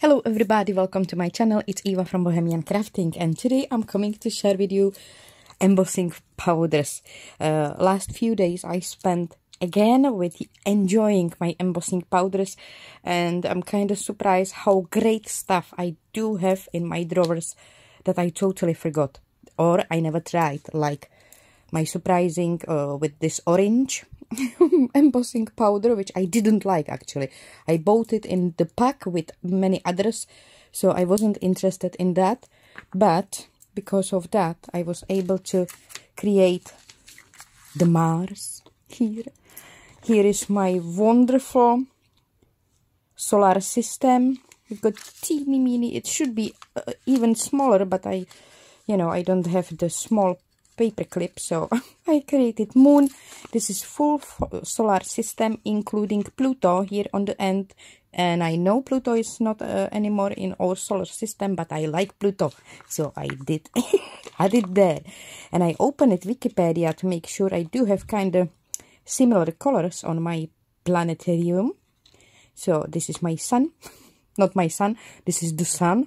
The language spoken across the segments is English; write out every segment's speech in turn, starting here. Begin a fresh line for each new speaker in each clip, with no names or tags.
Hello everybody, welcome to my channel. It's Eva from Bohemian Crafting, and today I'm coming to share with you embossing powders. Last few days I spent again with enjoying my embossing powders, and I'm kind of surprised how great stuff I do have in my drawers that I totally forgot or I never tried, like my surprising with this orange embossing powder, which I didn't like actually. I bought it in the pack with many others, so I wasn't interested in that, but because of that I was able to create the Mars. Here is my wonderful solar system. We've got teeny mini, it should be even smaller, but I don't have the small paper clip, so I created moon. This is full solar system including Pluto here on the end, and I know Pluto is not anymore in our solar system, but I like Pluto, so I did add it there. And I opened it Wikipedia to make sure I do have kind of similar colors on my planetarium. So this is my sun, not my sun, this is the sun.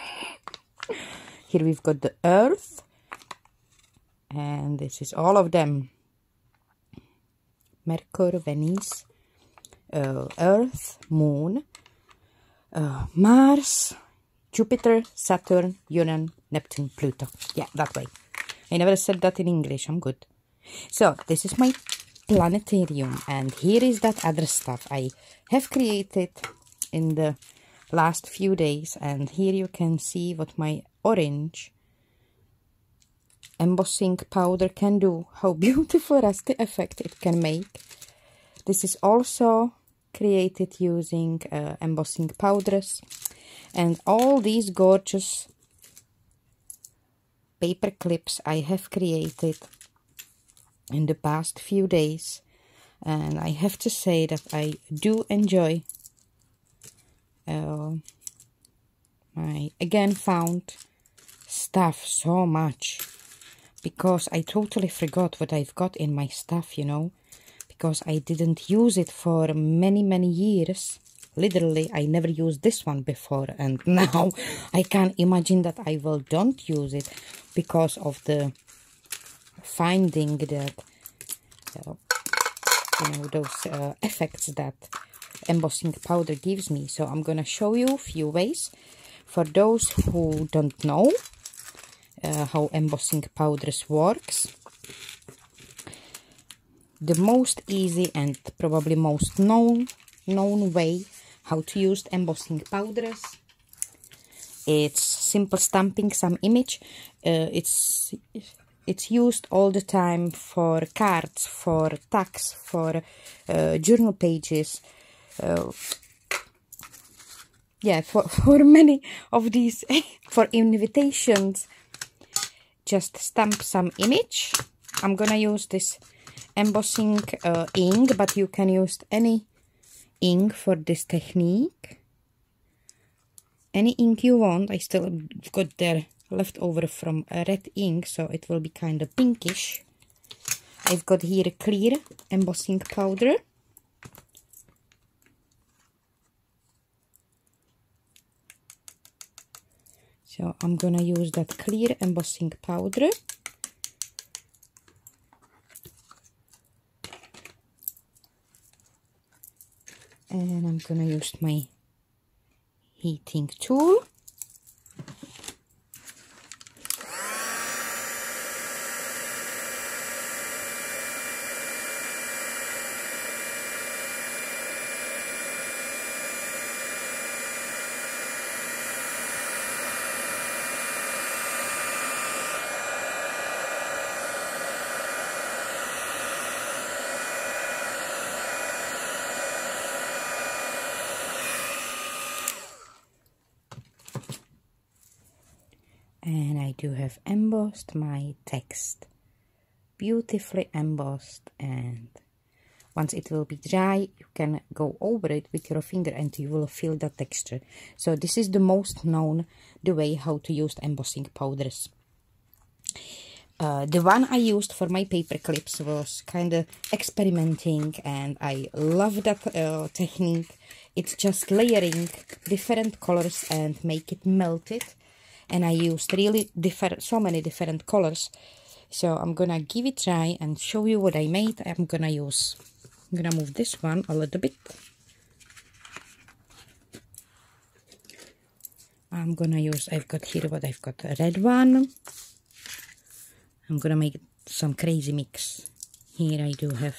Here we've got the Earth, and this is all of them: Mercury, Venus, Earth, Moon, Mars, Jupiter, Saturn, Uranus, Neptune, Pluto. Yeah, that way. I never said that in English, I'm good. So this is my planetarium, and here is that other stuff I have created in the last few days, and here you can see what my orange embossing powder can do, how beautiful rusty effect it can make. This is also created using embossing powders, and all these gorgeous paper clips I have created in the past few days, and I have to say that I do enjoy my again found stuff so much, because I totally forgot what I've got in my stuff, because I didn't use it for many years. Literally, I never used this one before, and now I can't imagine that I don't use it because of the finding that, those effects that embossing powder gives me. So I'm gonna show you a few ways for those who don't know how embossing powders works. The most easy and probably most known way how to use embossing powders, it's simple stamping some image. It's used all the time for cards, for tags, for journal pages, for many of these for invitations. Just stamp some image. I'm gonna use this embossing ink, but you can use any ink for this technique. Any ink you want. I still got there leftover from red ink, so it will be kind of pinkish. I've got here a clear embossing powder. So I'm gonna use that clear embossing powder. And I'm gonna use my heating tool. And I do have embossed my text, beautifully embossed, and once it will be dry you can go over it with your finger and you will feel the texture. So this is the most known way how to use embossing powders. The one I used for my paper clips was kind of experimenting, and I love that technique. It's just layering different colors and make it melted. And I used really so many different colors. So I'm gonna give it a try and show you what I made. I'm gonna move this one a little bit. I'm gonna use, I've got here what I've got, a red one. I'm gonna make some crazy mix. Here I do have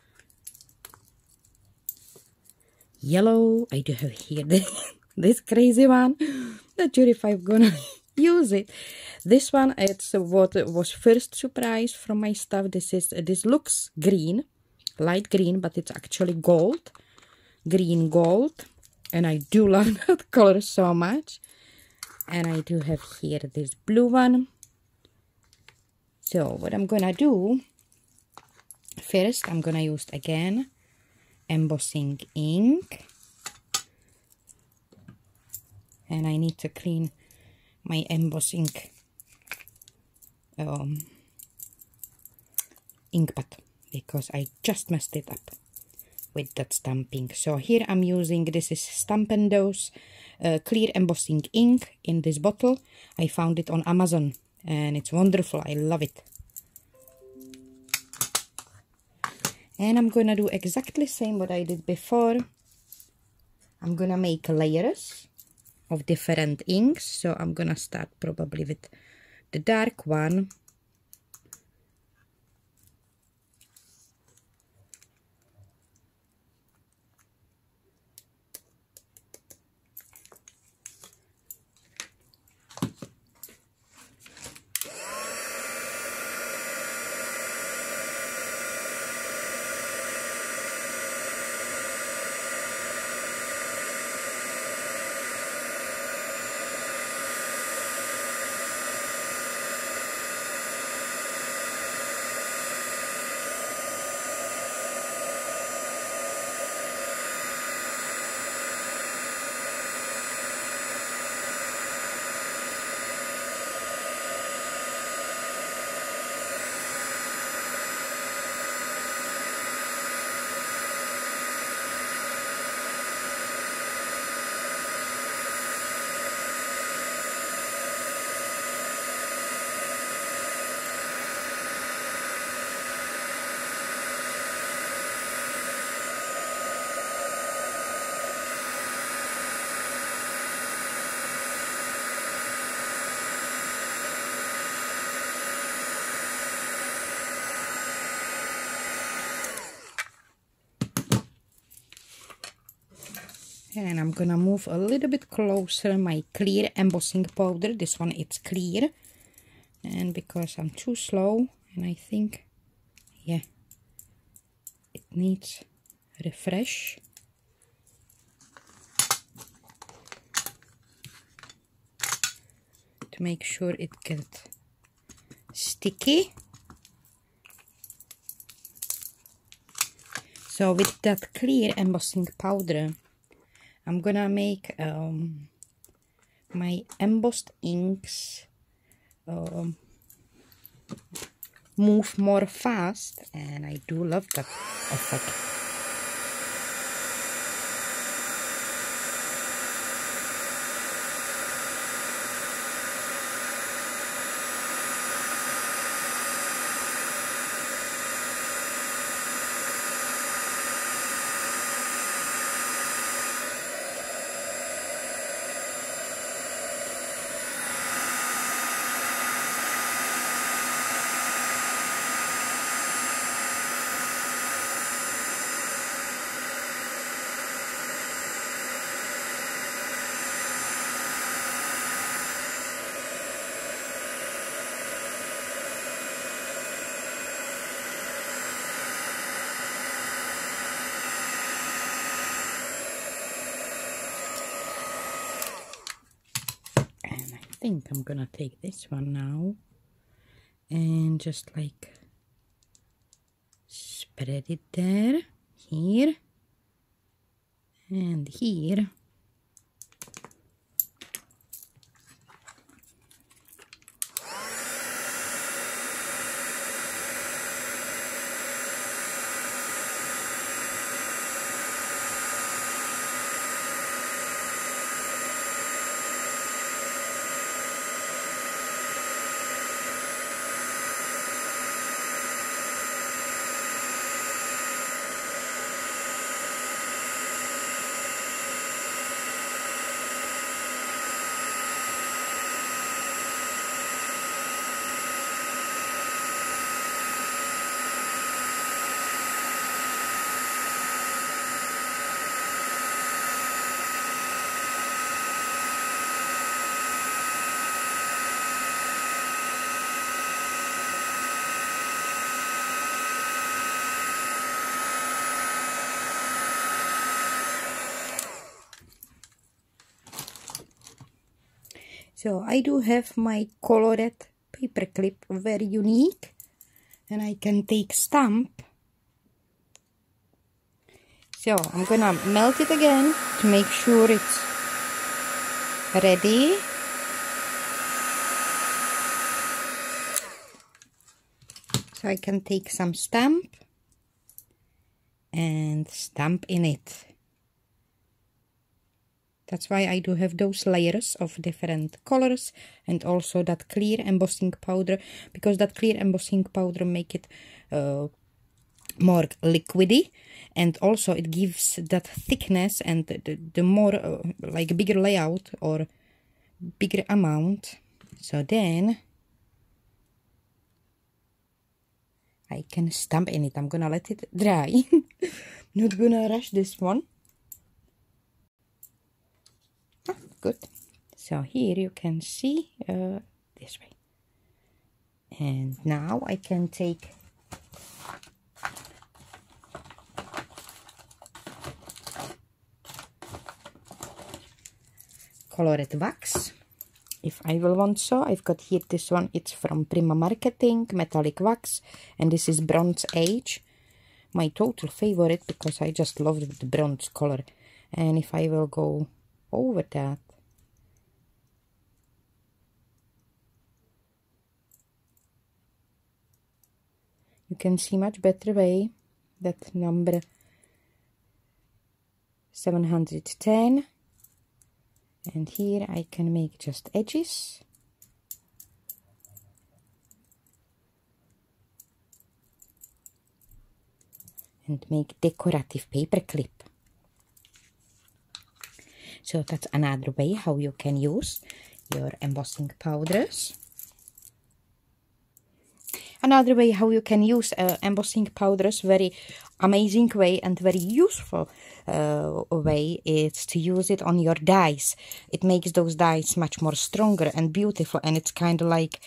yellow. I do have here this crazy one. Not sure if I'm gonna use it. This one, it's what was first surprise from my stuff. This looks green, light green, but it's actually gold, green gold, and I do love that color so much. And I do have here this blue one. So what I'm gonna do first, I'm gonna use again embossing ink, and I need to clean my embossing ink pad because I just messed it up with that stamping. So here I'm using, this is Stampin' Dose clear embossing ink in this bottle. I found it on Amazon and it's wonderful. I love it. And I'm gonna do exactly the same what I did before. I'm gonna make layers of different inks. So I'm gonna start probably with the dark one. And I'm gonna move a little bit closer my clear embossing powder. This one, it's clear. And because I'm too slow, and I think, yeah, it needs refresh. To make sure it gets sticky. So with that clear embossing powder, I'm gonna make my embossed inks move more fast, and I do love that effect. I think I'm gonna take this one now and just like spread it there, here, and here. So I do have my colored paper clip, very unique, and I can take stamp. So I'm gonna melt it again to make sure it's ready. So I can take some stamp and stamp in it. That's why I do have those layers of different colors, and also that clear embossing powder, because that clear embossing powder make it more liquidy, and also it gives that thickness and the more like bigger layout or bigger amount. So then I can stamp in it. I'm gonna let it dry. Not gonna rush this one. Good. So here you can see this way, and now I can take colored wax if I will want. So I've got here this one, it's from Prima Marketing, metallic wax, and this is Bronze Age, my total favorite because I just love the bronze color. And if I will go over that, you can see much better way that number 710, and here I can make just edges. And make decorative paper clip. So that's another way how you can use your embossing powders. Another way how you can use embossing powders, very amazing way and very useful way, is to use it on your dies. It makes those dies much more stronger and beautiful, and it's kind of like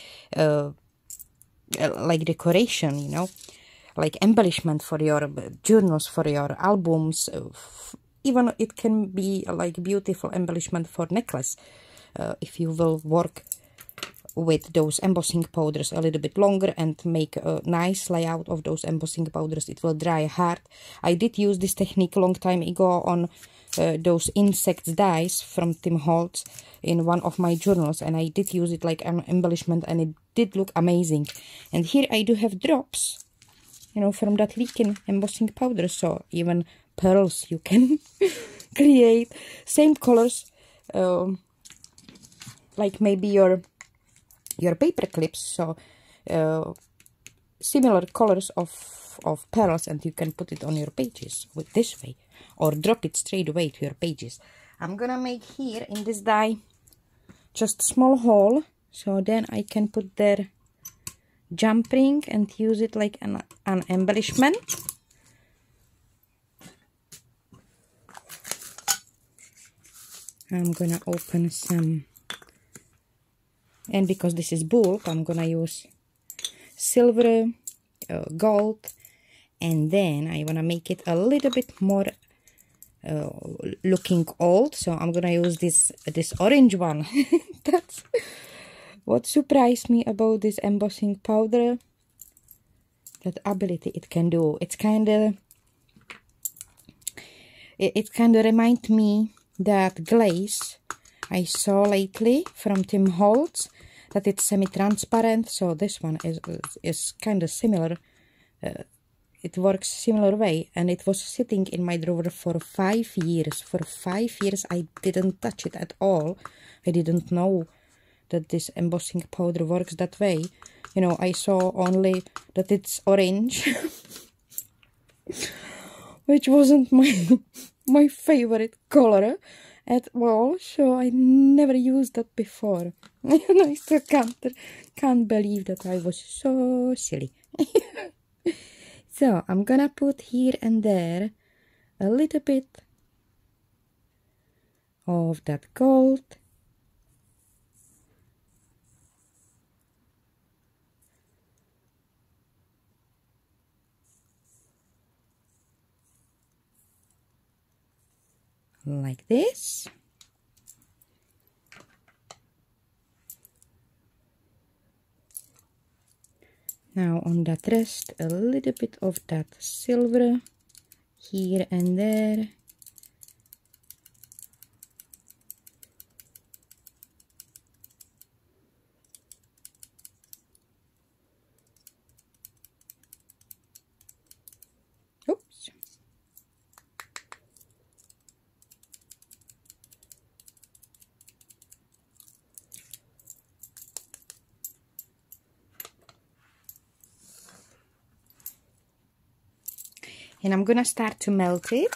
decoration, you know, like embellishment for your journals, for your albums. Even it can be like beautiful embellishment for necklace if you will work with those embossing powders a little bit longer and make a nice layout of those embossing powders. It will dry hard. I did use this technique a long time ago on those insect dies from Tim Holtz in one of my journals, and I did use it like an embellishment, and it did look amazing. And here I do have drops, you know, from that Leakin embossing powder, so even pearls you can create. Same colors, like maybe your paper clips, so similar colors of pearls, and you can put it on your pages with this way, or drop it straight away to your pages. I'm gonna make here in this die just a small hole, so then I can put there jump ring and use it like an embellishment. I'm gonna open some, and because this is bulk, I'm gonna use silver, gold, and then I wanna make it a little bit more looking old, so I'm gonna use this orange one. That's what surprised me about this embossing powder, that ability it can do. It's kind of, it kind of remind me that glaze I saw lately from Tim Holtz, that it's semi-transparent. So this one is kind of similar. It works similar way, and it was sitting in my drawer for 5 years. For 5 years I didn't touch it at all. I didn't know that this embossing powder works that way. You know, I saw only that it's orange, which wasn't my favorite color at all, so I never used that before. And I still can't believe that I was so silly. So I'm gonna put here and there a little bit of that gold. Like this. Now on that rest, a little bit of that silver here and there. Oops. And I'm gonna start to melt it.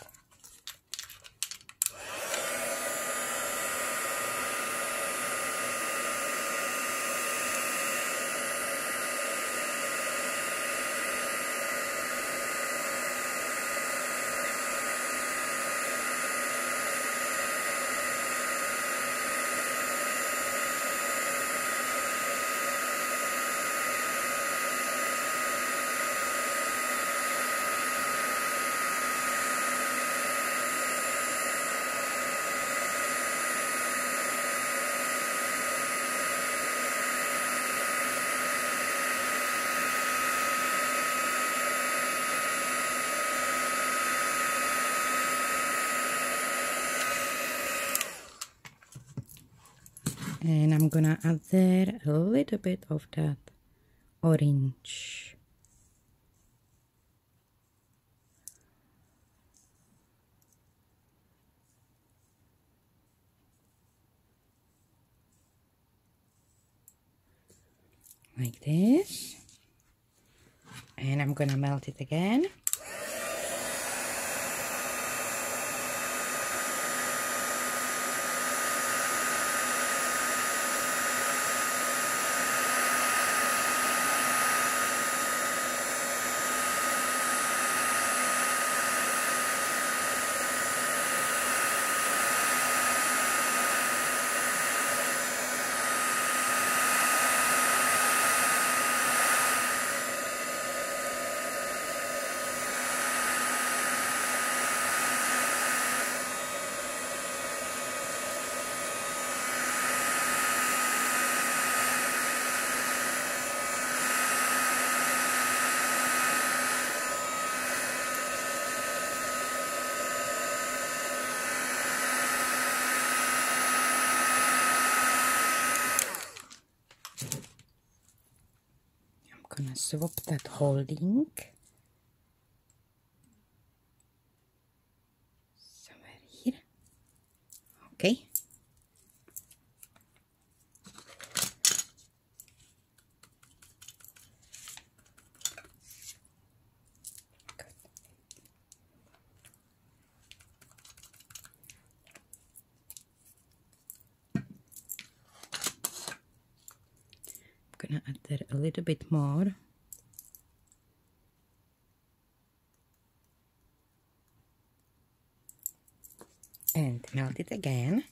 And I'm gonna add there a little bit of that orange. Like this. And I'm gonna melt it again. Gonna swap that holding somewhere here. Okay. Good. I'm gonna add there a little bit more. And melt it again.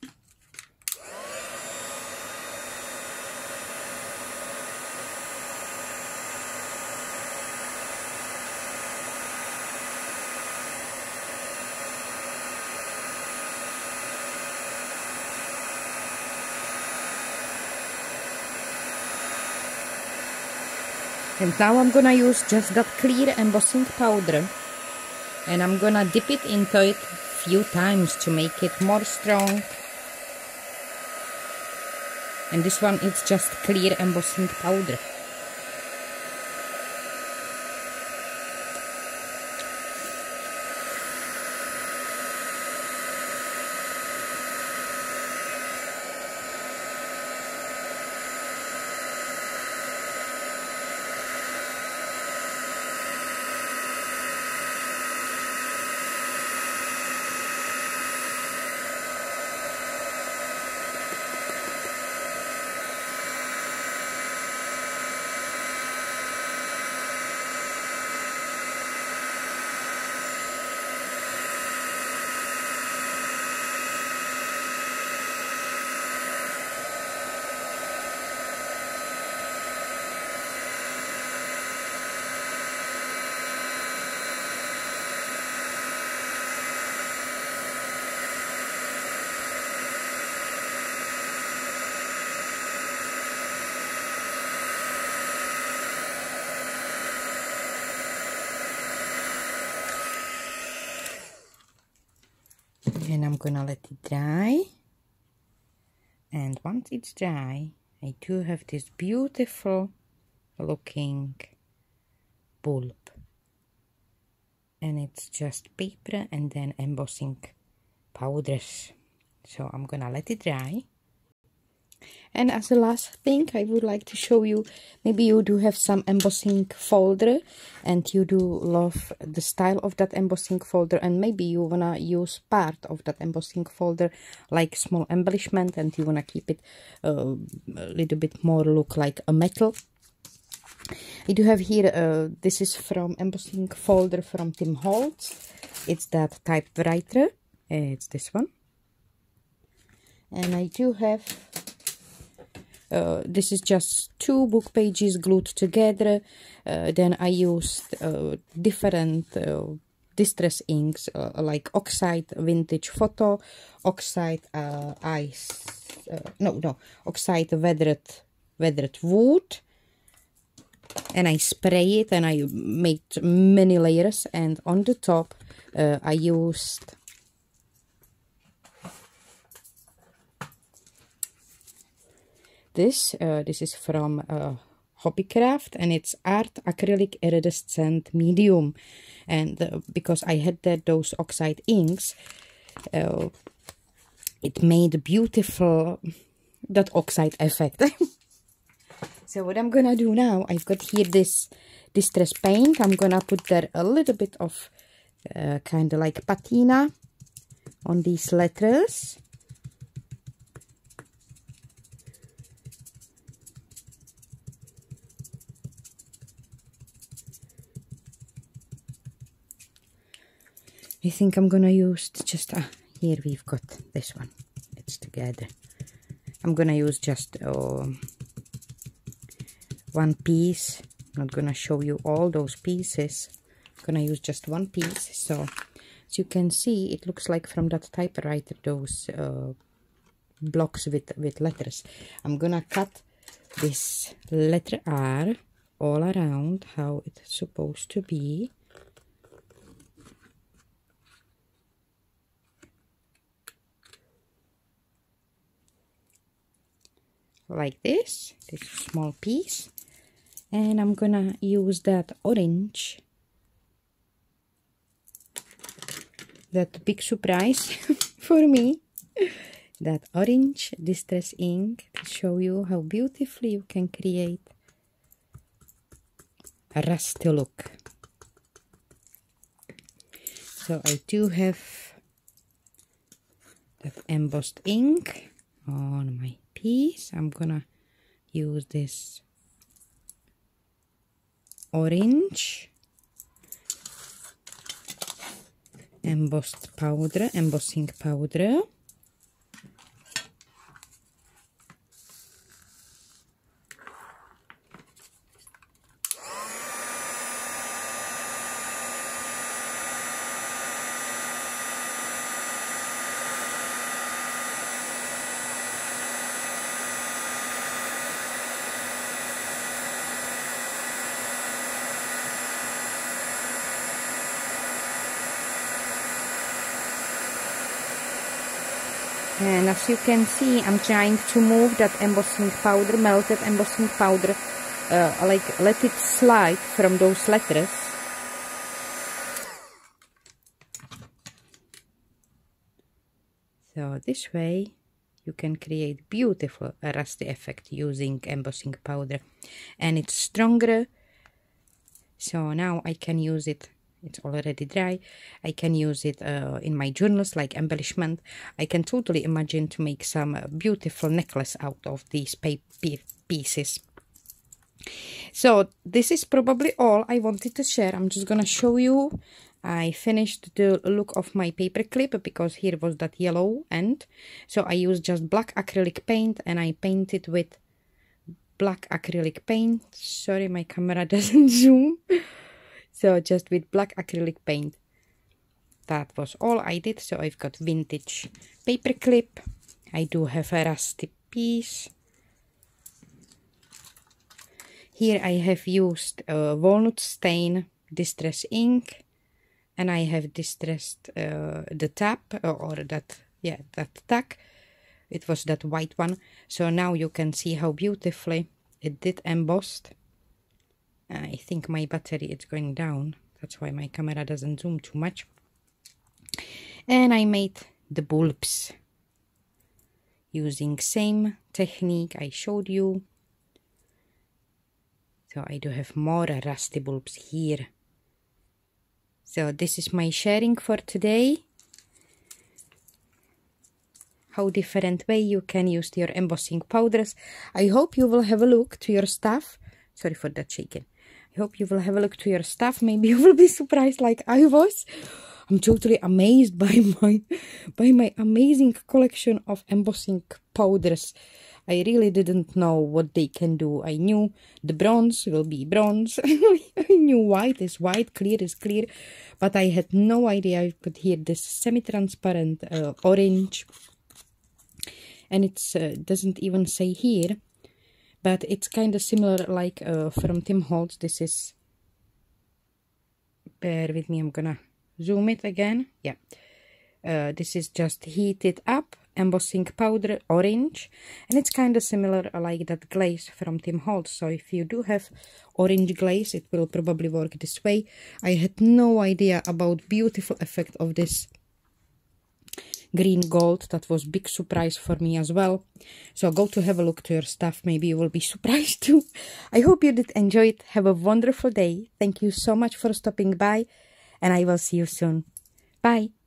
And now I'm gonna use just that clear embossing powder, and I'm gonna dip it into it a few times to make it more strong. And this one is just clear embossing powder. And I'm gonna let it dry. And once it's dry, I do have this beautiful looking bulb. And it's just paper and then embossing powders. So I'm gonna let it dry. And as the last thing, I would like to show you, maybe you do have some embossing folder and you do love the style of that embossing folder, and maybe you wanna use part of that embossing folder like small embellishment, and you wanna keep it a little bit more look like a metal. I do have here, this is from embossing folder from Tim Holtz. It's that typewriter, it's this one. And I do have this is just 2 book pages glued together. Then I used different distress inks like Oxide Vintage Photo, Oxide Oxide Weathered Wood, and I spray it and I made many layers. And on the top I used this is from Hobbycraft, and it's Art Acrylic Iridescent Medium. And because I had those oxide inks, it made beautiful that oxide effect. So what I'm gonna do now, I've got here this distress paint. I'm gonna put there a little bit of kind of like patina on these letters. I think I'm gonna use just, here we've got this one, it's together. I'm gonna use just one piece. I'm not gonna show you all those pieces. I'm gonna use just one piece. So as you can see, it looks like from that typewriter, those blocks with letters. I'm gonna cut this letter R all around how it's supposed to be. Like this small piece, and I'm gonna use that orange, that big surprise for me, that orange distress ink, to show you how beautifully you can create a rusty look. So I do have that embossed ink on my piece. I'm gonna use this orange embossing powder. And as you can see, I'm trying to move that embossing powder, melted embossing powder, like let it slide from those letters. So this way you can create beautiful rusty effect using embossing powder, and it's stronger. So now I can use it. It's already dry. I can use it in my journals like embellishment. I can totally imagine to make some beautiful necklace out of these pieces. So this is probably all I wanted to share. I'm just gonna show you. I finished the look of my paper clip because here was that yellow end. So I used just black acrylic paint and I painted with black acrylic paint. Sorry, my camera doesn't zoom. So just with black acrylic paint. That was all I did. So I've got vintage paper clip. I do have a rusty piece. Here I have used walnut stain distress ink. and I have distressed the tab or that tag. It was that white one. So now you can see how beautifully it did embossed. I think my battery is going down. That's why my camera doesn't zoom too much. And I made the bulbs using same technique I showed you. So I do have more rusty bulbs here. So this is my sharing for today. How different way you can use your embossing powders. I hope you will have a look to your stuff. Sorry for that shaking. I hope you will have a look to your stuff. Maybe you will be surprised like I was. I'm totally amazed by my amazing collection of embossing powders. I really didn't know what they can do. I knew the bronze will be bronze. I knew white is white, clear is clear. But I had no idea I could hear this semi-transparent orange. And it doesn't even say here, but it's kind of similar like from Tim Holtz. This is, bear with me, I'm gonna zoom it again. Yeah, this is just heated up embossing powder orange, and it's kind of similar like that glaze from Tim Holtz. So if you do have orange glaze, it will probably work this way. I had no idea about beautiful effect of this green gold. That was big surprise for me as well. So go to have a look to your stuff. Maybe you will be surprised too. I hope you did enjoy it. Have a wonderful day. Thank you so much for stopping by, and I will see you soon. Bye.